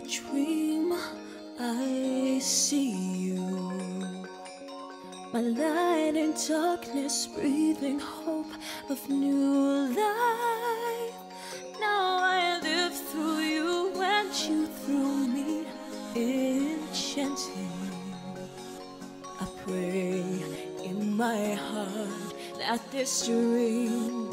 dream, I see you. My light in darkness, breathing hope of new life. Now I live through you and you through me, enchanting. I pray in my heart that this dream